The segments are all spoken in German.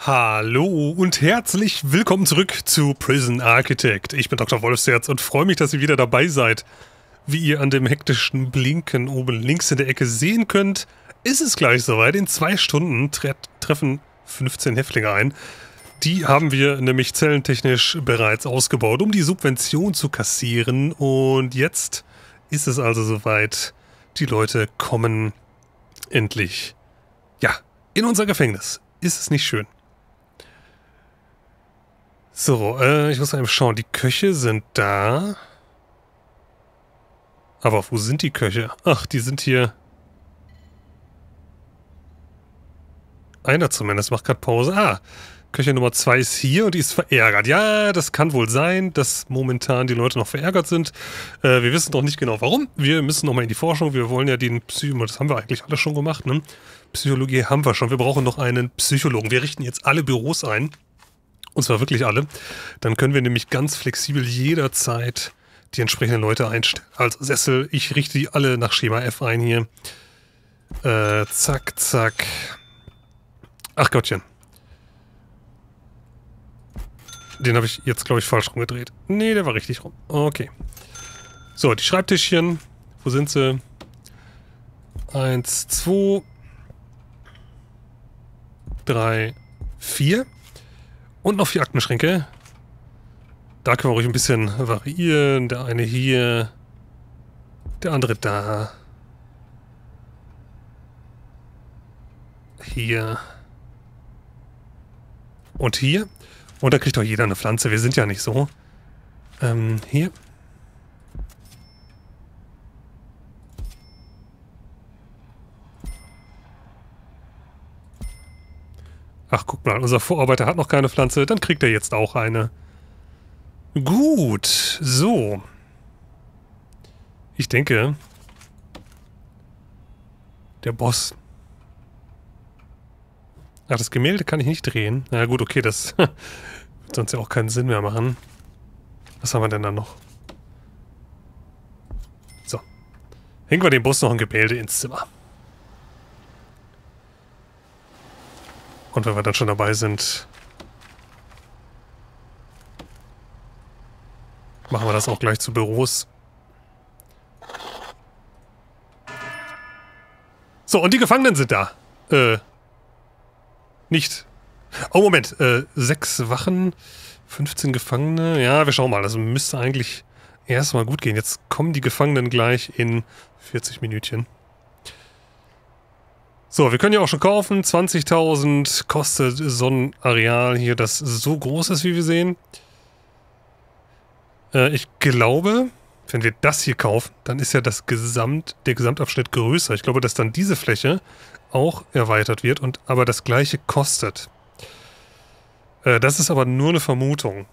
Hallo und herzlich willkommen zurück zu Prison Architect. Ich bin Dr. Wolfsherz und freue mich, dass ihr wieder dabei seid. Wie ihr an dem hektischen Blinken oben links in der Ecke sehen könnt, ist es gleich soweit. In 2 Stunden treffen 15 Häftlinge ein. Die haben wir nämlich zellentechnisch bereits ausgebaut, um die Subvention zu kassieren. Und jetzt ist es also soweit. Die Leute kommen endlich, ja, in unser Gefängnis. Ist es nicht schön? So, ich muss mal eben schauen. Die Köche sind da. Aber wo sind die Köche? Ach, die sind hier. Einer zumindest macht gerade Pause. Ah, Köche Nummer 2 ist hier und die ist verärgert. Ja, das kann wohl sein, dass momentan die Leute noch verärgert sind. Wir wissen noch nicht genau warum. Wir müssen noch mal in die Forschung. Wir wollen ja das haben wir eigentlich alles schon gemacht, ne? Psychologie haben wir schon. Wir brauchen noch einen Psychologen. Wir richten jetzt alle Büros ein. Und zwar wirklich alle. Dann können wir nämlich ganz flexibel jederzeit die entsprechenden Leute einstellen. Also Sessel, ich richte die alle nach Schema F ein hier. Zack, zack. Ach Gottchen. Den habe ich jetzt, glaube ich, falsch rumgedreht. Nee, der war richtig rum. Okay. So, die Schreibtischchen. Wo sind sie? 1, 2, 3, 4. Und noch 4 Aktenschränke. Da können wir ruhig ein bisschen variieren. Der eine hier. Der andere da. Hier. Und hier. Und da kriegt doch jeder eine Pflanze. Wir sind ja nicht so. Hier. Ach, guck mal, unser Vorarbeiter hat noch keine Pflanze, dann kriegt er jetzt auch eine. Gut, so. Ich denke, der Boss. Ach, das Gemälde kann ich nicht drehen. Na gut, okay, das wird sonst ja auch keinen Sinn mehr machen. Was haben wir denn da noch? So. Hängen wir dem Boss noch ein Gemälde ins Zimmer. Und wenn wir dann schon dabei sind, machen wir das auch gleich zu Büros. So, und die Gefangenen sind da. Nicht. Oh, Moment. 6 Wachen, 15 Gefangene. Ja, wir schauen mal. Das müsste eigentlich erstmal gut gehen. Jetzt kommen die Gefangenen gleich in 40 Minütchen. So, wir können ja auch schon kaufen. 20.000 kostet so ein Areal hier, das so groß ist, wie wir sehen. Ich glaube, wenn wir das hier kaufen, dann ist ja der Gesamtabschnitt größer. Ich glaube, dass dann diese Fläche auch erweitert wird und aber das gleiche kostet. Das ist aber nur eine Vermutung.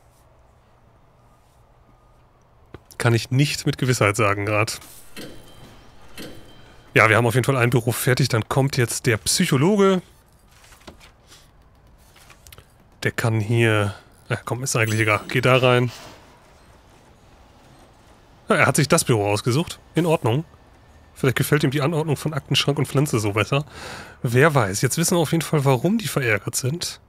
Kann ich nicht mit Gewissheit sagen gerade. Ja, wir haben auf jeden Fall ein Büro fertig. Dann kommt jetzt der Psychologe. Der kann hier... Ja, komm, ist eigentlich egal. Geh da rein. Ja, er hat sich das Büro ausgesucht. In Ordnung. Vielleicht gefällt ihm die Anordnung von Aktenschrank und Pflanze so besser. Wer weiß. Jetzt wissen wir auf jeden Fall, warum die verärgert sind.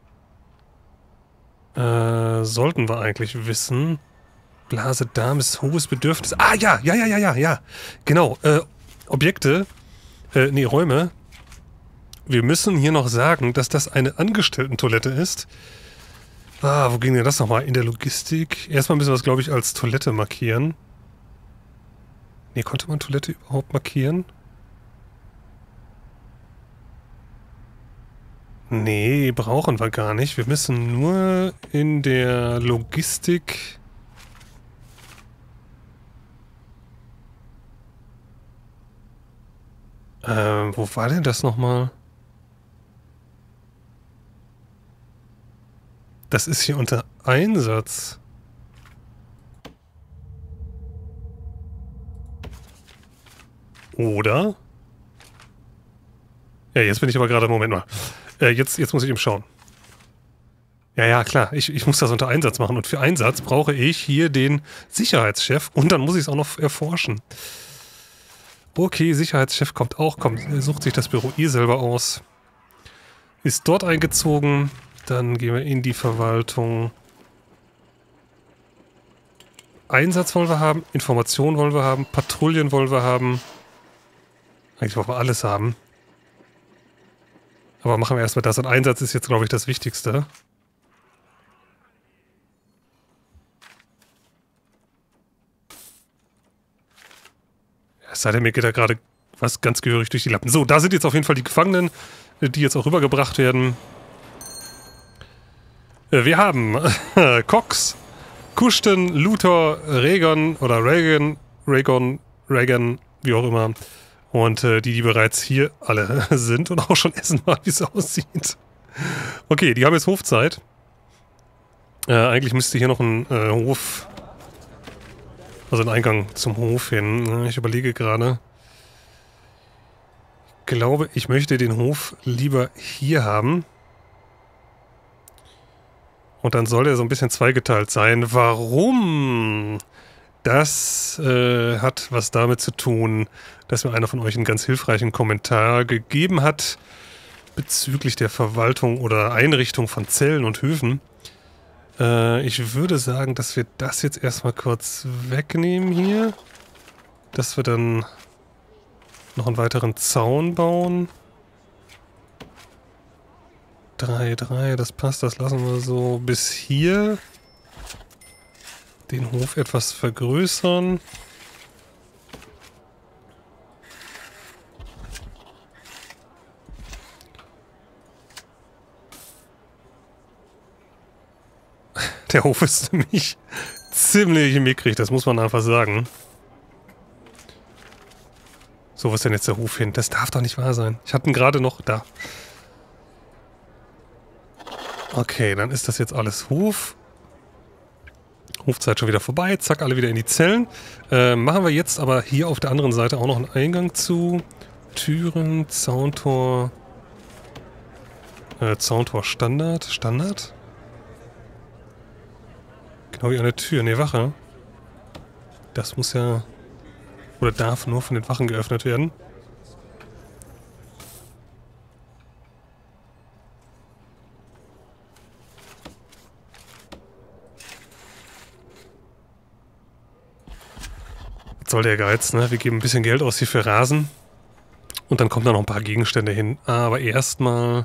Sollten wir eigentlich wissen. Blase, Darmes, hohes Bedürfnis. Ah, ja. Genau, Objekte, Räume. Wir müssen hier noch sagen, dass das eine Angestellten-Toilette ist. Ah, wo ging denn das nochmal? In der Logistik. Erstmal müssen wir es, glaube ich, als Toilette markieren. Nee, konnte man Toilette überhaupt markieren? Nee, brauchen wir gar nicht. Wir müssen nur in der Logistik... wo war denn das nochmal? Das ist hier unter Einsatz. Oder? Ja, jetzt bin ich aber gerade... Moment mal. Jetzt muss ich eben schauen. Ja, klar. Ich muss das unter Einsatz machen. Und für Einsatz brauche ich hier den Sicherheitschef. Und dann muss ich es auch noch erforschen. Okay, Sicherheitschef kommt auch. Komm, sucht sich das Büro selber aus. Ist dort eingezogen. Dann gehen wir in die Verwaltung. Einsatz wollen wir haben, Informationen wollen wir haben, Patrouillen wollen wir haben. Eigentlich wollen wir alles haben. Aber machen wir erstmal das. Und Einsatz ist jetzt, glaube ich, das Wichtigste. Es sei denn, mir geht da gerade was ganz gehörig durch die Lappen. So, da sind jetzt auf jeden Fall die Gefangenen, die jetzt auch rübergebracht werden. Wir haben Cox, Kushten, Luthor, Reagan oder Reagan, wie auch immer. Und die bereits hier alle sind und auch schon essen mal, wie es aussieht. Okay, die haben jetzt Hofzeit. Eigentlich müsste hier noch ein Hof, also ein Eingang zum Hof hin. Ich überlege gerade. Ich glaube, ich möchte den Hof lieber hier haben. Und dann soll er so ein bisschen zweigeteilt sein. Warum? Das hat was damit zu tun, dass mir einer von euch einen ganz hilfreichen Kommentar gegeben hat bezüglich der Verwaltung oder Einrichtung von Zellen und Höfen. Ich würde sagen, dass wir das jetzt erstmal kurz wegnehmen hier. Dass wir dann noch einen weiteren Zaun bauen. 3, das passt, das lassen wir so bis hier. Den Hof etwas vergrößern. Der Hof ist nämlich ziemlich mickrig, das muss man einfach sagen. So, wo ist denn jetzt der Hof hin? Das darf doch nicht wahr sein. Ich hatte ihn gerade noch da. Okay, dann ist das jetzt alles Hof. Hofzeit schon wieder vorbei. Zack, alle wieder in die Zellen. Machen wir jetzt aber hier auf der anderen Seite auch noch einen Eingang zu. Türen, Zauntor. Zauntor Standard. Standard? Genau wie eine Tür. Ne, Wache. Das muss ja... Oder darf nur von den Wachen geöffnet werden. Was soll der Geiz, ne? Wir geben ein bisschen Geld aus hier für Rasen. Und dann kommen da noch ein paar Gegenstände hin. Aber erstmal...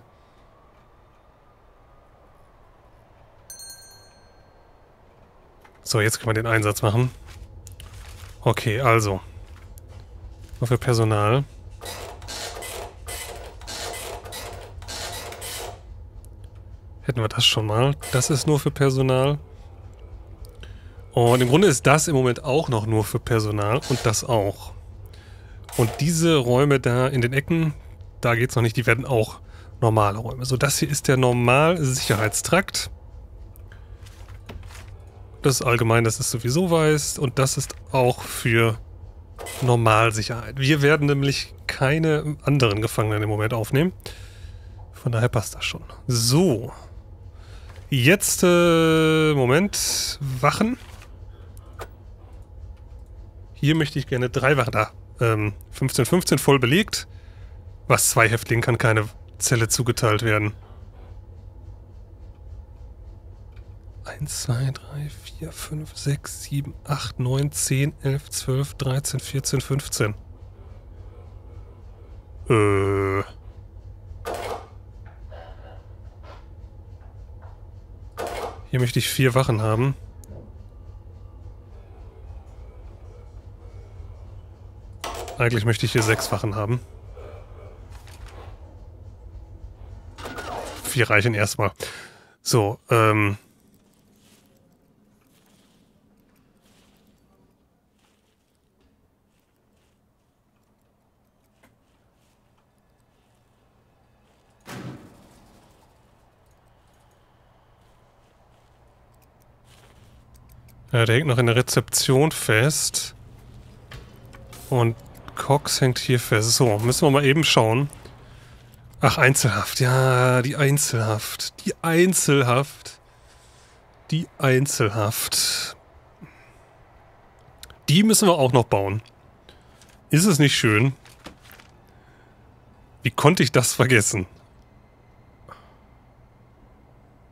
So, jetzt können wir den Einsatz machen. Okay, also. Nur für Personal. Hätten wir das schon mal. Das ist nur für Personal. Und im Grunde ist das im Moment auch noch nur für Personal. Und das auch. Und diese Räume da in den Ecken, da geht es noch nicht, die werden auch normale Räume. So, das hier ist der Normal-Sicherheitstrakt. Das ist allgemein, dass es sowieso weiß. Und das ist auch für Normalsicherheit. Wir werden nämlich keine anderen Gefangenen im Moment aufnehmen. Von daher passt das schon. So. Jetzt, Moment. Wachen. Hier möchte ich gerne 3 Wachen. Da. 15 voll belegt. Was 2 Häftlingen kann keine Zelle zugeteilt werden. 1, 2, 3, 4, 5, 6, 7, 8, 9, 10, 11, 12, 13, 14, 15. Hier möchte ich 4 Wachen haben. Eigentlich möchte ich hier 6 Wachen haben. 4 reichen erstmal. So, ja, der hängt noch in der Rezeption fest. Und Cox hängt hier fest. So, müssen wir mal eben schauen. Ach, Einzelhaft. Ja, die Einzelhaft. Die Einzelhaft. Die Einzelhaft. Die müssen wir auch noch bauen. Ist es nicht schön? Wie konnte ich das vergessen?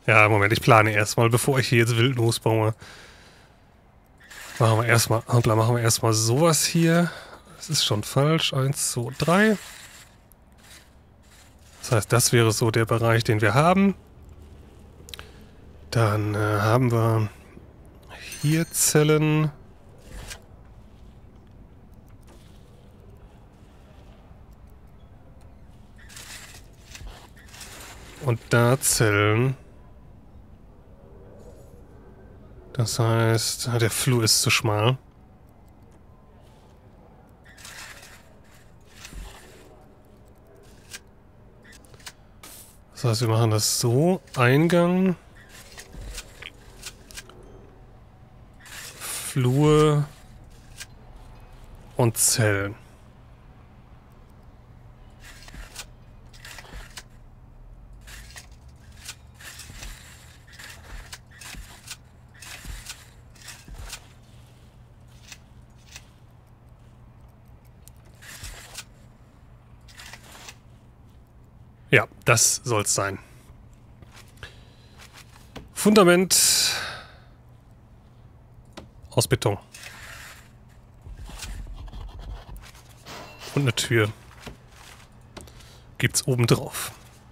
Ja, Moment, ich plane erstmal, bevor ich hier jetzt wild losbaue. Machen wir erstmal sowas hier. Das ist schon falsch. 1, 2, 3. Das heißt, das wäre so der Bereich, den wir haben. Dann haben wir hier Zellen. Und da Zellen. Das heißt, der Flur ist zu schmal. Das heißt, wir machen das so. Eingang. Flur. Und Zellen. Ja, das soll's sein. Fundament aus Beton. Und eine Tür gibt's oben drauf.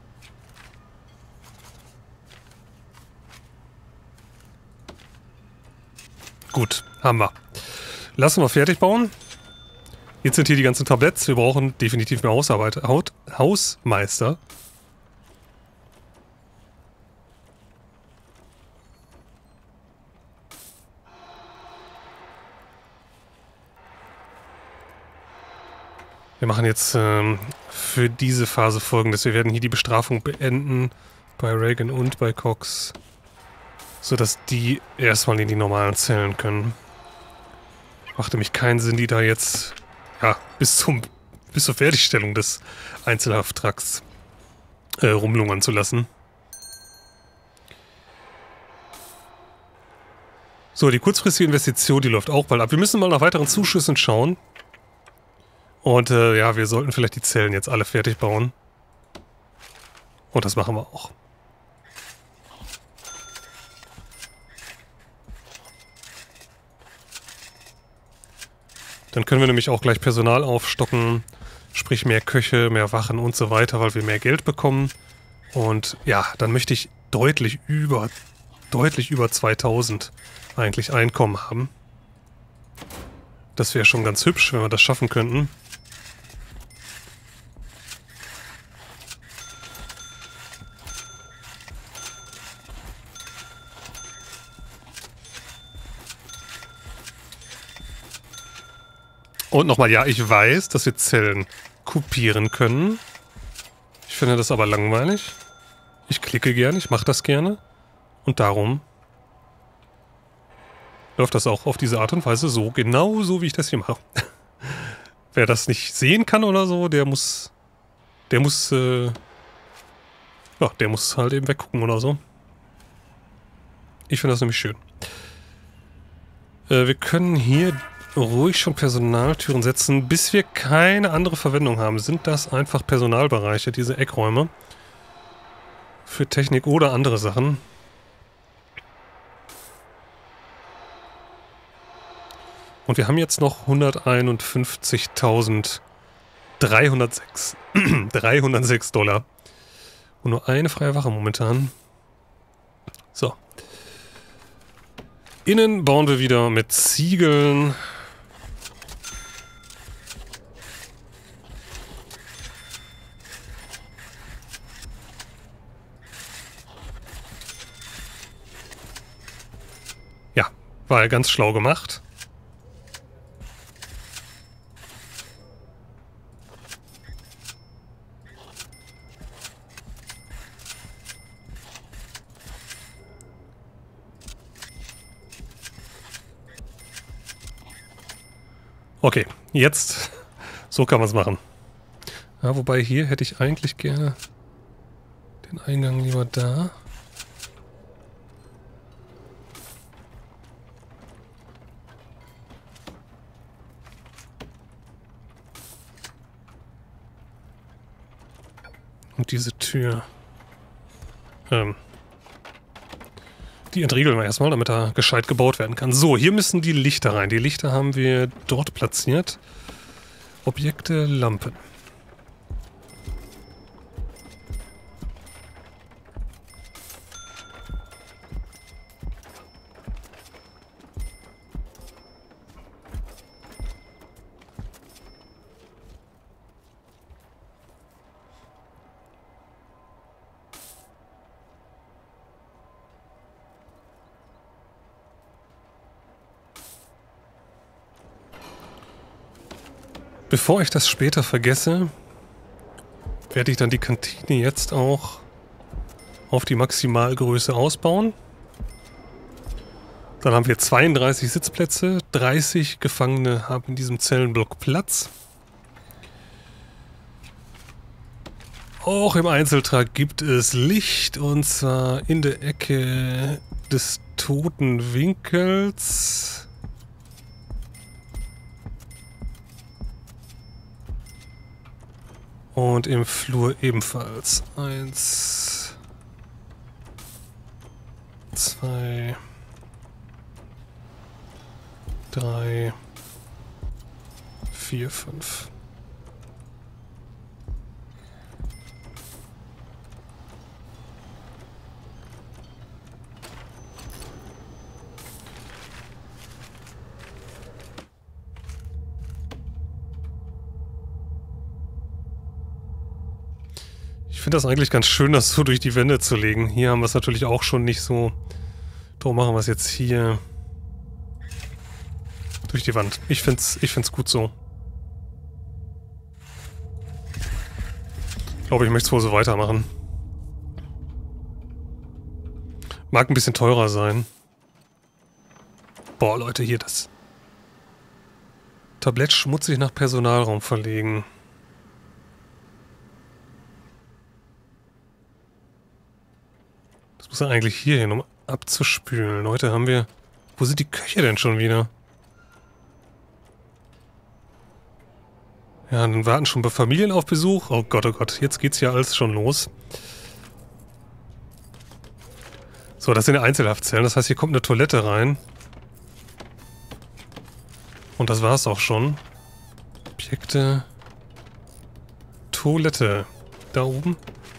Gut, haben wir. Lassen wir fertig bauen. Jetzt sind hier die ganzen Tabletts. Wir brauchen definitiv mehr Hausmeister. Wir machen jetzt für diese Phase Folgendes. Wir werden hier die Bestrafung beenden bei Reagan und bei Cox, sodass die erstmal in die normalen Zellen können. Macht nämlich keinen Sinn, die da jetzt bis zur Fertigstellung des Einzelhafttrakts rumlungern zu lassen. So, die kurzfristige Investition, die läuft auch bald ab. Wir müssen mal nach weiteren Zuschüssen schauen. Und ja, wir sollten vielleicht die Zellen jetzt alle fertig bauen. Und das machen wir auch. Dann können wir nämlich auch gleich Personal aufstocken, sprich mehr Köche, mehr Wachen und so weiter, weil wir mehr Geld bekommen. Und ja, dann möchte ich deutlich über 2000 eigentlich Einkommen haben. Das wäre schon ganz hübsch, wenn wir das schaffen könnten. Und nochmal, ja, ich weiß, dass wir Zellen kopieren können. Ich finde das aber langweilig. Ich klicke gerne, ich mache das gerne. Und darum läuft das auch auf diese Art und Weise so, genau so, wie ich das hier mache. Wer das nicht sehen kann oder so, der muss halt eben weggucken oder so. Ich finde das nämlich schön. Wir können hier ruhig schon Personaltüren setzen, bis wir keine andere Verwendung haben. Sind das einfach Personalbereiche, diese Eckräume? Für Technik oder andere Sachen. Und wir haben jetzt noch 151.306 Dollar. Und nur eine freie Wache momentan. So. Innen bauen wir wieder mit Ziegeln. Ja, war ja ganz schlau gemacht. Okay, jetzt, so kann man es machen. Ja, wobei hier hätte ich eigentlich gerne den Eingang lieber da. Und diese Tür. Die entriegeln wir erstmal, damit er gescheit gebaut werden kann. So, hier müssen die Lichter rein. Die Lichter haben wir dort platziert. Objekte, Lampen. Bevor ich das später vergesse, werde ich dann die Kantine jetzt auch auf die Maximalgröße ausbauen. Dann haben wir 32 Sitzplätze, 30 Gefangene haben in diesem Zellenblock Platz. Auch im Einzeltrakt gibt es Licht, und zwar in der Ecke des toten Winkels. Und im Flur ebenfalls. 1, 2, 3, 4, 5. Ich finde das eigentlich ganz schön, das so durch die Wände zu legen. Hier haben wir es natürlich auch schon nicht so. Darum machen wir es jetzt hier durch die Wand. Ich find's gut so. Ich glaube, ich möchte es wohl so weitermachen. Mag ein bisschen teurer sein. Boah, Leute, hier das Tablett schmutzig nach Personalraum verlegen. Das muss er eigentlich hier hin, um abzuspülen. Leute, haben wir... Wo sind die Köche denn schon wieder? Ja, dann warten schon bei Familien auf Besuch. Oh Gott, jetzt geht's ja alles schon los. So, das sind ja Einzelhaftzellen. Das heißt, hier kommt eine Toilette rein. Und das war's auch schon. Objekte. Toilette. Da oben.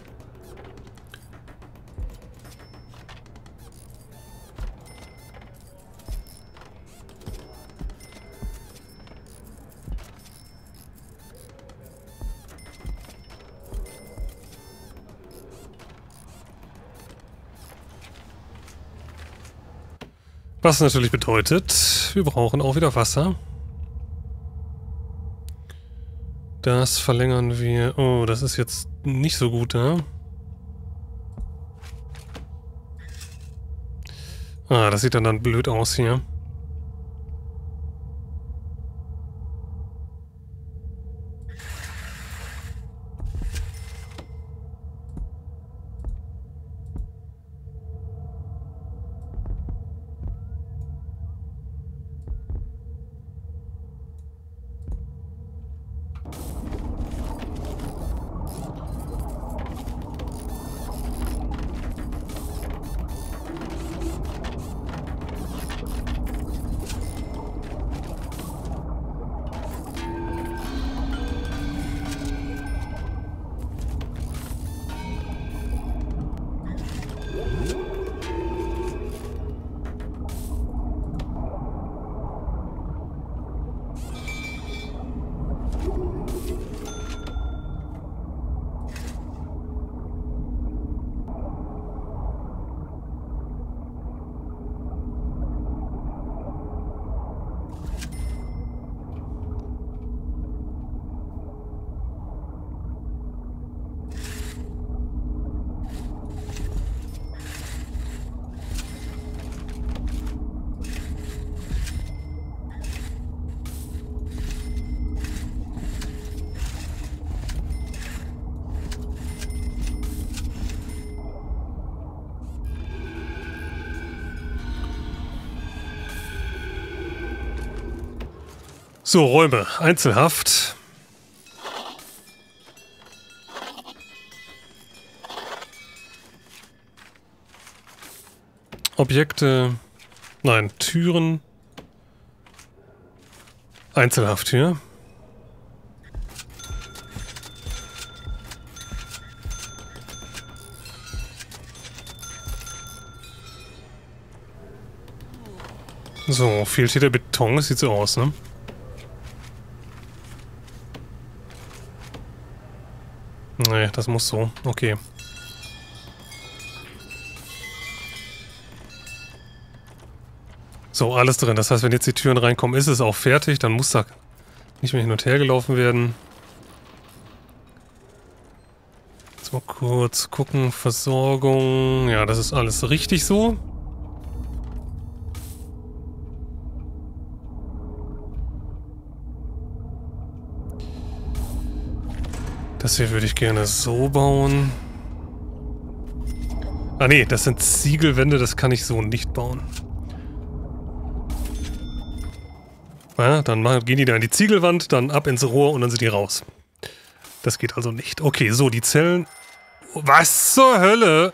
Was natürlich bedeutet, wir brauchen auch wieder Wasser. Das verlängern wir... Oh, das ist jetzt nicht so gut, ja? Ah, das sieht dann blöd aus hier. So, Räume. Einzelhaft. Objekte. Nein, Türen. Einzelhaft hier. So, fehlt hier der Beton. Das sieht so aus, ne? Nee, das muss so. Okay. So, alles drin. Das heißt, wenn jetzt die Türen reinkommen, ist es auch fertig. Dann muss da nicht mehr hin und her gelaufen werden. Jetzt mal kurz gucken. Versorgung. Ja, das ist alles richtig so. Das hier würde ich gerne so bauen. Ah nee, das sind Ziegelwände, das kann ich so nicht bauen. Ja, dann gehen die da in die Ziegelwand, dann ab ins Rohr und dann sind die raus. Das geht also nicht. Okay, so, die Zellen... Was zur Hölle?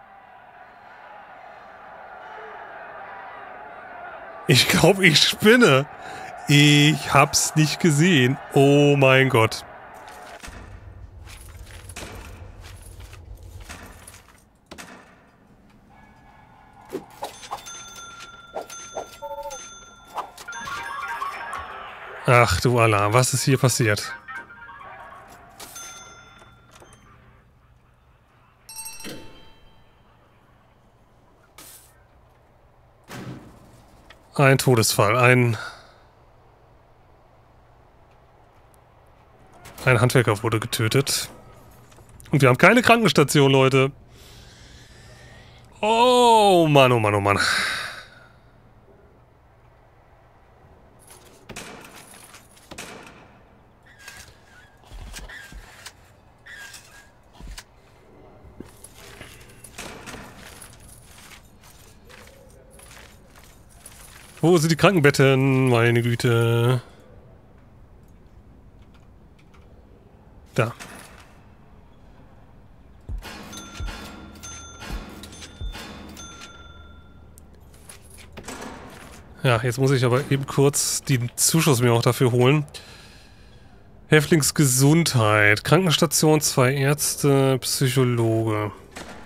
Ich glaube, ich spinne. Ich hab's nicht gesehen. Oh mein Gott. Ach du Allah, was ist hier passiert? Ein Todesfall, ein Handwerker wurde getötet. Und wir haben keine Krankenstation, Leute. Oh Mann, oh Mann, oh Mann. Wo sind die Krankenbetten? Meine Güte. Da. Ja, jetzt muss ich aber eben kurz den Zuschuss mir auch dafür holen. Häftlingsgesundheit. Krankenstation, 2 Ärzte, Psychologe.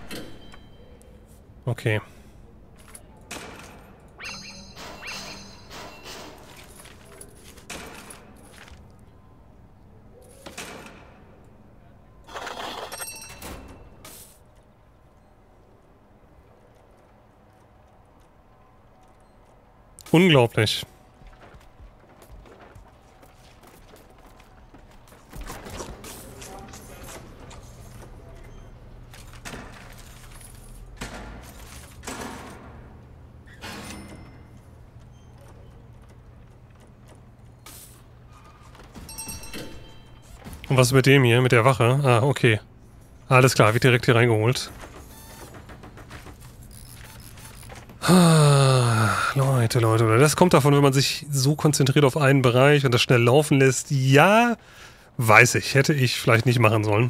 Okay. Unglaublich. Und was ist mit dem hier, mit der Wache? Ah, okay. Alles klar, wird direkt hier reingeholt. Leute. Das kommt davon, wenn man sich so konzentriert auf einen Bereich und das schnell laufen lässt. Ja, weiß ich. Hätte ich vielleicht nicht machen sollen.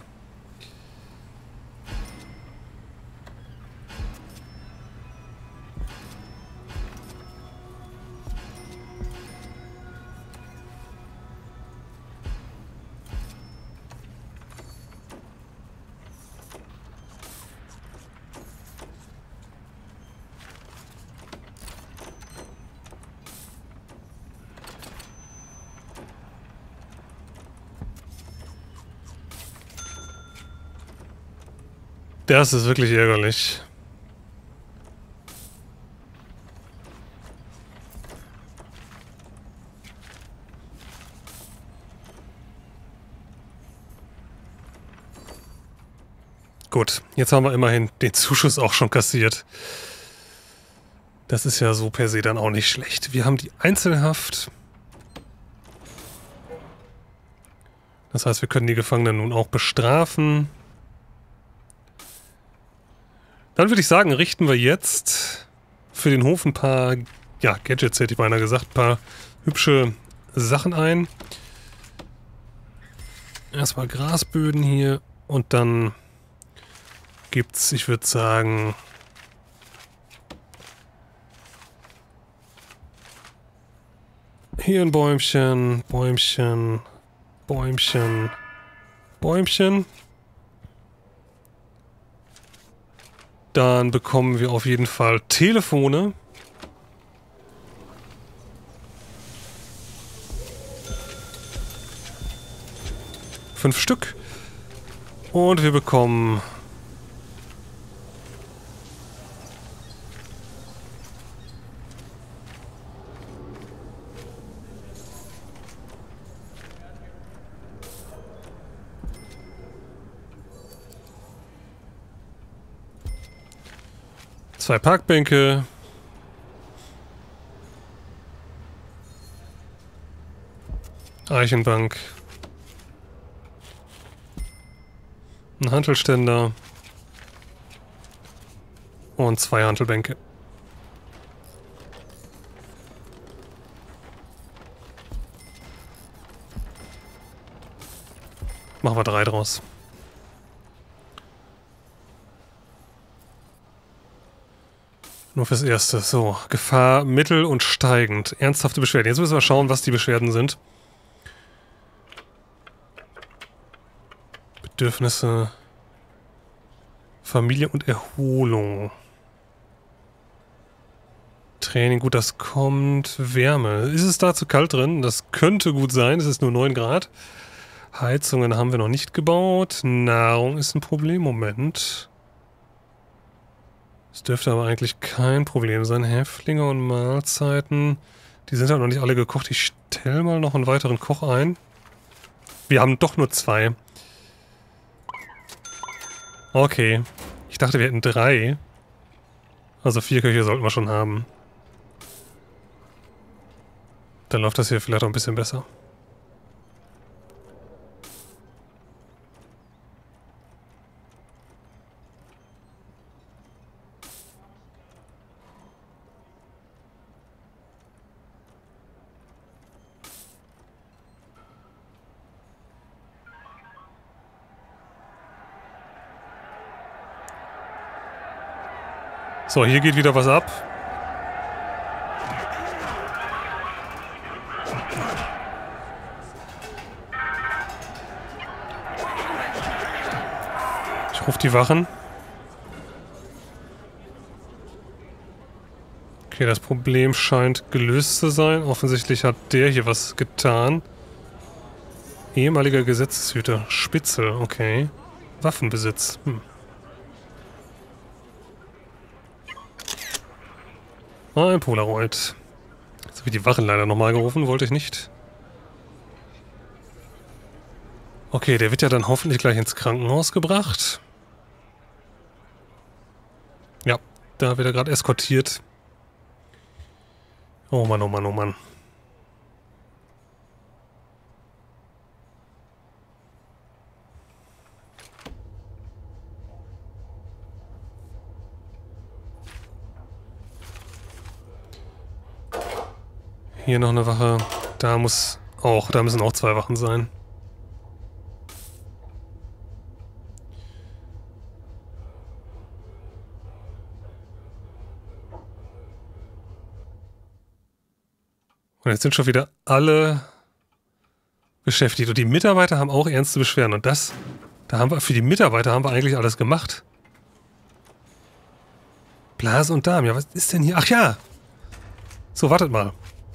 Das ist wirklich ärgerlich. Gut, jetzt haben wir immerhin den Zuschuss auch schon kassiert. Das ist ja so per se dann auch nicht schlecht. Wir haben die Einzelhaft. Das heißt, wir können die Gefangenen nun auch bestrafen. Dann würde ich sagen, richten wir jetzt für den Hof ein paar, ja, Gadgets hätte ich beinahe gesagt, ein paar hübsche Sachen ein. Erstmal Grasböden hier und dann gibt's, ich würde sagen, Hier ein Bäumchen, Bäumchen, Bäumchen, Bäumchen. Dann bekommen wir auf jeden Fall Telefone. Fünf Stück. Und wir bekommen... zwei Parkbänke. Eichenbank. Ein Hantelständer. Und zwei Hantelbänke. Machen wir 3 draus. Nur fürs Erste. So, Gefahr mittel und steigend. Ernsthafte Beschwerden. Jetzt müssen wir schauen, was die Beschwerden sind. Bedürfnisse. Familie und Erholung. Training, gut, das kommt. Wärme. Ist es da zu kalt drin? Das könnte gut sein. Es ist nur 9 Grad. Heizungen haben wir noch nicht gebaut. Nahrung ist ein Problem. Moment. Das dürfte aber eigentlich kein Problem sein. Häftlinge und Mahlzeiten. Die sind ja noch nicht alle gekocht. Ich stelle mal noch einen weiteren Koch ein. Wir haben doch nur 2. Okay. Ich dachte, wir hätten 3. Also 4 Köche sollten wir schon haben. Dann läuft das hier vielleicht auch ein bisschen besser. So, hier geht wieder was ab. Ich rufe die Wachen. Okay, das Problem scheint gelöst zu sein. Offensichtlich hat der hier was getan. Ehemaliger Gesetzeshüter. Spitzel, okay. Waffenbesitz. Ah, ein Polaroid. Jetzt habe ich die Wachen leider nochmal gerufen, wollte ich nicht. Okay, der wird ja dann hoffentlich gleich ins Krankenhaus gebracht. Ja, da wird er gerade eskortiert. Oh Mann, oh Mann, oh Mann. Hier noch eine Wache. Da müssen auch 2 Wachen sein. Und jetzt sind schon wieder alle beschäftigt. Und die Mitarbeiter haben auch ernste Beschwerden. Und für die Mitarbeiter haben wir eigentlich alles gemacht. Blase und Darm. Ja, was ist denn hier? Ach ja! So, wartet mal.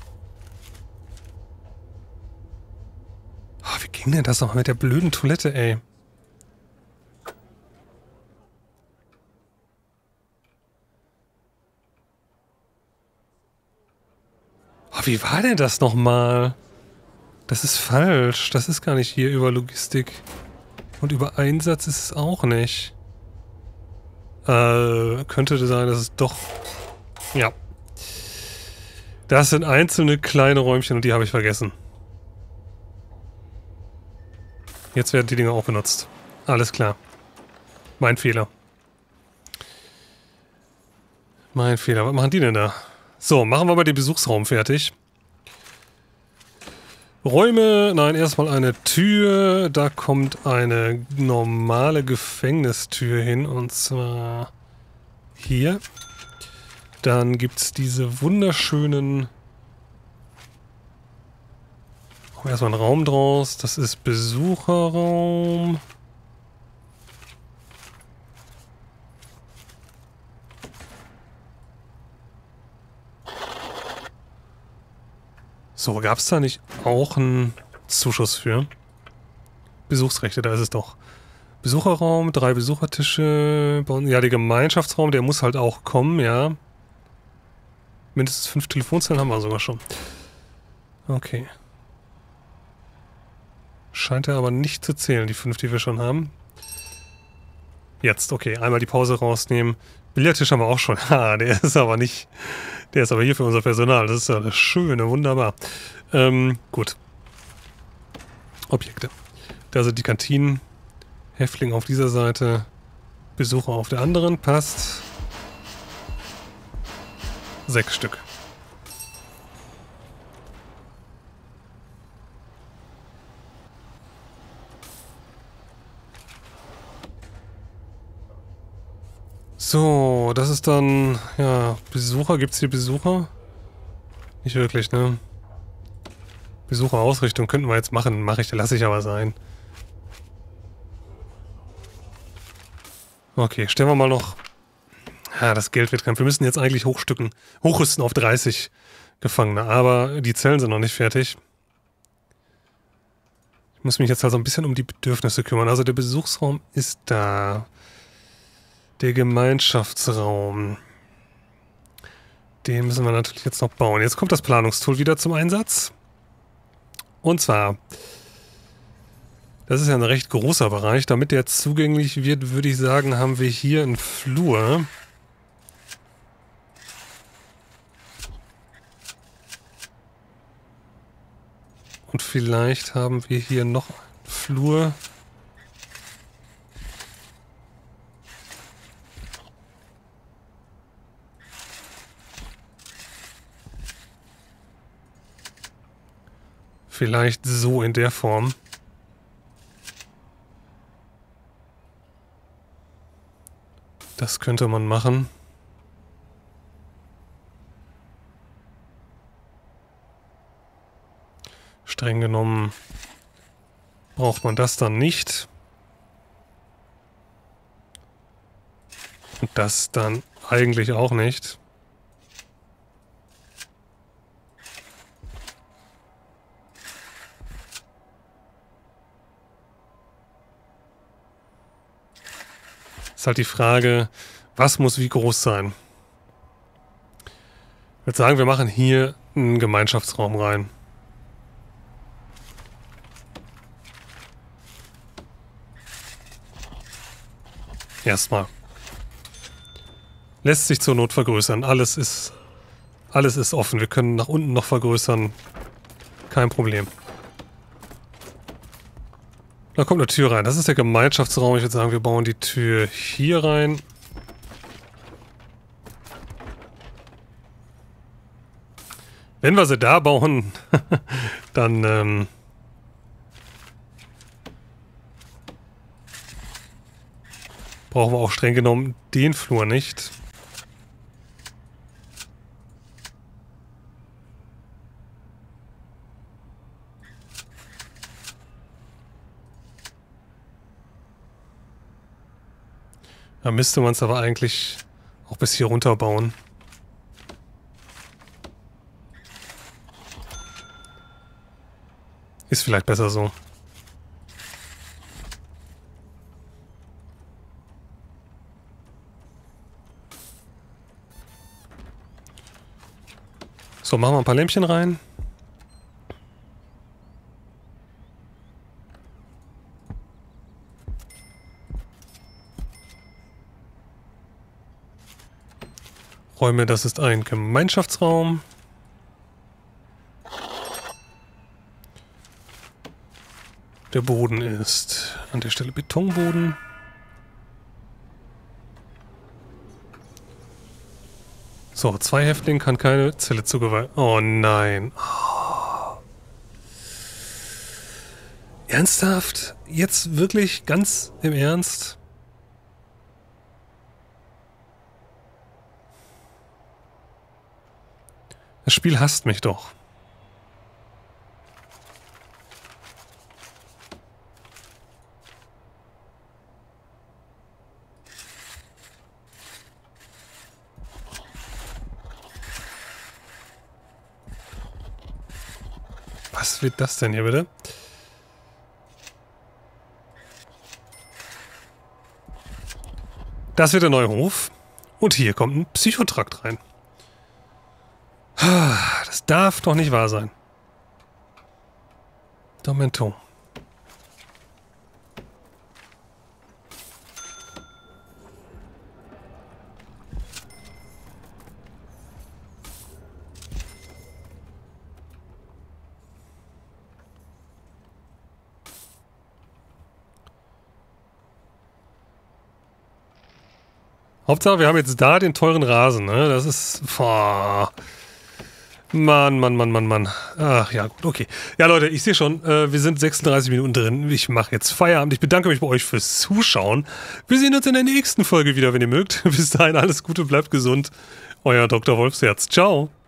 Oh, wie ging denn das noch mit der blöden Toilette, ey? Oh, wie war denn das nochmal? Das ist falsch. Das ist gar nicht hier über Logistik. Und über Einsatz ist es auch nicht. Könnte sein, dass es doch... Ja. Das sind einzelne kleine Räumchen und die habe ich vergessen. Jetzt werden die Dinger auch benutzt. Alles klar. Mein Fehler. Mein Fehler. Was machen die denn da? So, machen wir mal den Besuchsraum fertig. Räume, nein, erstmal eine Tür. Da kommt eine normale Gefängnistür hin und zwar hier. Dann gibt es diese wunderschönen Machen wir erstmal einen Raum draus. Das ist Besucherraum. So, gab es da nicht auch einen Zuschuss für? Besuchsrechte, da ist es doch. Besucherraum, 3 Besuchertische. Ja, der Gemeinschaftsraum, der muss halt auch kommen, ja. Mindestens 5 Telefonzellen haben wir sogar schon. Okay. Scheint er aber nicht zu zählen, die 5, die wir schon haben. Jetzt, okay. Einmal die Pause rausnehmen. Billardtisch haben wir auch schon. Ha, der ist aber nicht... Der ist aber hier für unser Personal. Das ist ja das Schöne, wunderbar. Gut. Objekte. Da sind die Kantinen. Häftling auf dieser Seite. Besucher auf der anderen. Passt. 6 Stück. So, das ist dann, ja, Besucher. Gibt es hier Besucher? Nicht wirklich, ne? Besucherausrichtung könnten wir jetzt machen. Lasse ich aber sein. Okay, stellen wir mal noch... Ja, das Geldwettkampf. Wir müssen jetzt eigentlich hochrüsten auf 30 Gefangene. Aber die Zellen sind noch nicht fertig. Ich muss mich jetzt also ein bisschen um die Bedürfnisse kümmern. Also der Besuchsraum ist da. Der Gemeinschaftsraum. Den müssen wir natürlich jetzt noch bauen. Jetzt kommt das Planungstool wieder zum Einsatz. Und zwar, das ist ja ein recht großer Bereich. Damit der zugänglich wird, würde ich sagen, haben wir hier einen Flur. Und vielleicht haben wir hier noch einen Flur. Vielleicht so in der Form. Das könnte man machen. Streng genommen braucht man das dann nicht. Und das dann eigentlich auch nicht. Ist halt die Frage, was muss wie groß sein? Ich würde sagen, wir machen hier einen Gemeinschaftsraum rein. Erstmal. Lässt sich zur Not vergrößern. Alles ist offen. Wir können nach unten noch vergrößern. Kein Problem. Da kommt eine Tür rein. Das ist der Gemeinschaftsraum. Ich würde sagen, wir bauen die Tür hier rein. Wenn wir sie da bauen, dann brauchen wir auch streng genommen den Flur nicht. Da müsste man es aber eigentlich auch bis hier runter bauen. Ist vielleicht besser so. So, machen wir ein paar Lämpchen rein. Räume, das ist ein Gemeinschaftsraum. Der Boden ist an der Stelle Betonboden. So, 2 Häftlingen kann keine Zelle zugeweiht. Oh nein. Oh. Ernsthaft? Jetzt wirklich ganz im Ernst? Das Spiel hasst mich doch. Was wird das denn hier bitte? Das wird der neue Hof. Und hier kommt ein Psychotrakt rein. Das darf doch nicht wahr sein. Domento. Hauptsache, wir haben jetzt da den teuren Rasen, ne? Das ist... Boah. Mann. Ach ja, gut, okay. Ja, Leute, ich sehe schon, wir sind 36 Minuten drin. Ich mache jetzt Feierabend. Ich bedanke mich bei euch fürs Zuschauen. Wir sehen uns in der nächsten Folge wieder, wenn ihr mögt. Bis dahin alles Gute, bleibt gesund. Euer Dr. Wolfsherz. Ciao.